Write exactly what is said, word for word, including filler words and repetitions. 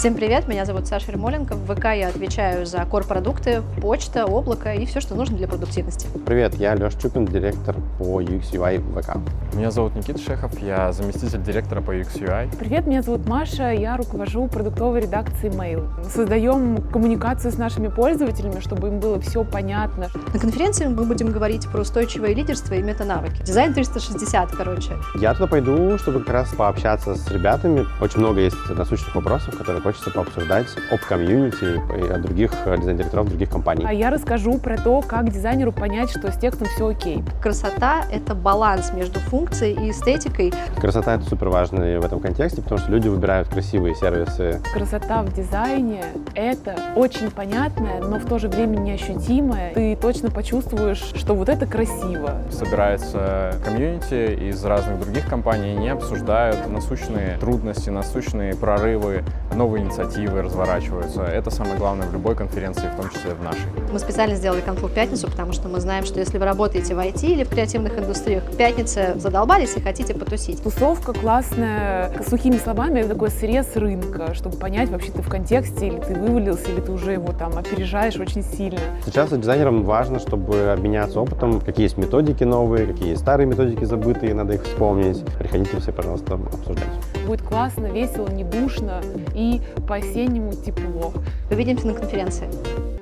Всем привет, меня зовут Саша Ермоленко. В ВК я отвечаю за кор-продукты, почта, облако и все, что нужно для продуктивности. Привет, я Леша Чупин, директор по ю экс ю ай в ВК. Меня зовут Никита Шехов, я заместитель директора по ю экс ю ай. Привет, меня зовут Маша, я руковожу продуктовой редакцией Mail. Создаем коммуникацию с нашими пользователями, чтобы им было все понятно. На конференции мы будем говорить про устойчивое лидерство и метанавыки. Дизайн триста шестьдесят, короче. Я туда пойду, чтобы как раз пообщаться с ребятами. Очень много есть насущных вопросов, которые хочется пообсуждать об комьюнити и о других дизайн-директоров других компаний. А я расскажу про то, как дизайнеру понять, что с текстом все окей. Красота — это баланс между функцией и эстетикой. Красота — это супер важно в этом контексте, потому что люди выбирают красивые сервисы. Красота в дизайне — это очень понятное, но в то же время неощутимое. Ты точно почувствуешь, что вот это красиво. Собирается комьюнити из разных других компаний, не обсуждают насущные трудности, насущные прорывы, новые инициативы разворачиваются. Это самое главное в любой конференции, в том числе в нашей. Мы специально сделали конфу в пятницу, потому что мы знаем, что если вы работаете в ай ти или в креативных индустриях, в пятницу задолбались и хотите потусить. Тусовка классная, сухими словами, это такой срез рынка, чтобы понять, вообще ты в контексте, или ты вывалился, или ты уже его там опережаешь очень сильно. Сейчас дизайнерам важно, чтобы обменяться опытом, какие есть методики новые, какие есть старые методики забытые, надо их вспомнить. Приходите все, пожалуйста, обсуждать. Будет классно, весело, не душно и по-осеннему тепло. Увидимся на конференции.